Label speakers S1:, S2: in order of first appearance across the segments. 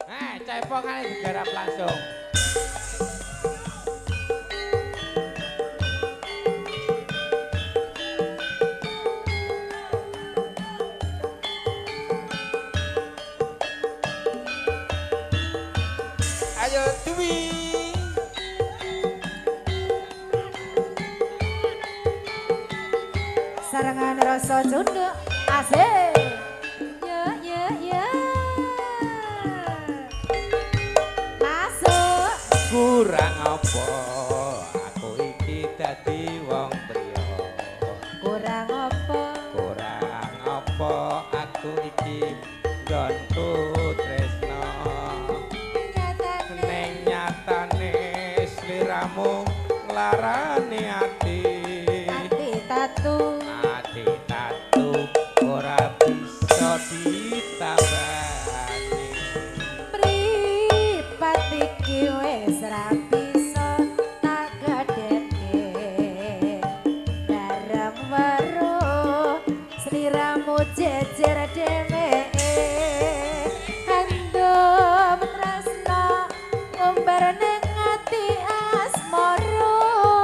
S1: Cepongan digarap langsung. Ayo Dwi.
S2: Sarangan rasa Sunda asik. Masuk.
S1: Kurang apa aku iki dadi wong priya.
S2: Kurang apa?
S1: Kurang apa aku iki nggonku tresno. Ning nyatane sliramu nglarani ati.
S2: Ati tatu.
S1: Ati tatu ora bisa ditambani.
S2: Pripat iki wis ra bisa tak gadekke. Bareng weruh sliramu jejer dheweke. Handom tresno ngumbar ning ati asmara.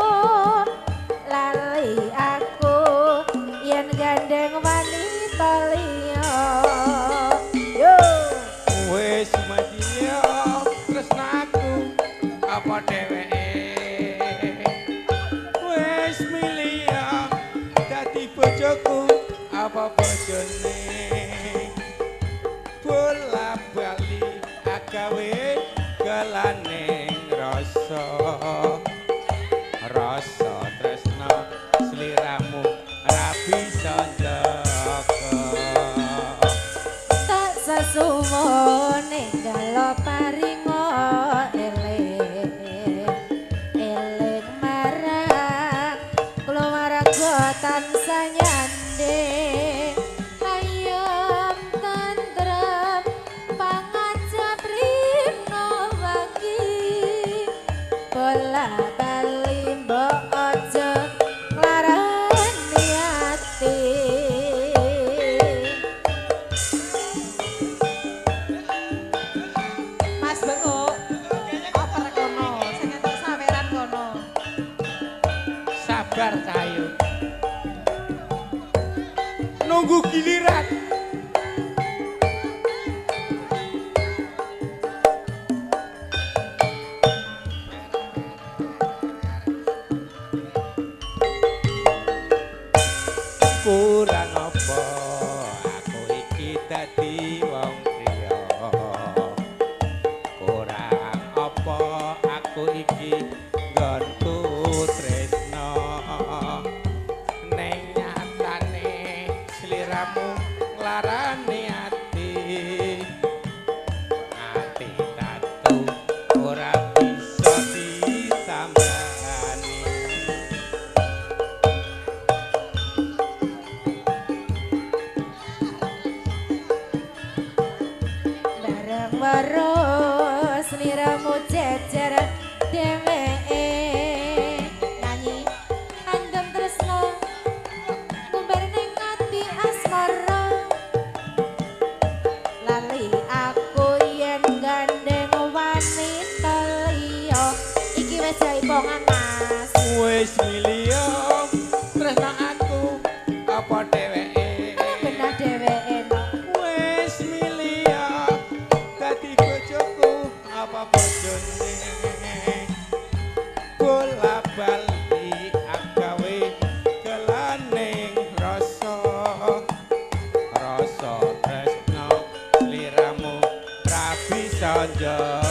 S2: Lali aku yen gandeng wanita liya. Yo
S1: Wis madiya tresnaku apa dheweke wis milih dadi bojoku apa bojone bola bali agawe galaning rasa rasa tresna sliramu ra bisa njaga.
S2: tak sasuwune galo paringo eling eling marang keluarga tansah nyanding ayam tentrem pangajab rino wagi bola bali mbok aja nglarani ati. Mas Bengok, apa rek kono? Sing entuk saweran kono.
S1: Sabar Cahayu nunggu giliran. Kurang apa aku iki dadi wong priya. Kurang apa aku iki nggonku tresno. Ning nyatane sliramu nglarani ati. Ati tatu ora bisa ditambani.
S2: Bareng weruh sliramu jejer dheweke. Nyanyi andem tresno ngumbar ning ati asmara. Lali aku yen gandeng wanita liya. Iki wis jaipongan Mas.
S1: Wis milih tresno aku apa dheweke
S2: Benar dheweke no.
S1: wis milih dadi bojoku apa bojone bola bali agawe gelaning rasa rasa tresno sliramu ra bisa njaga.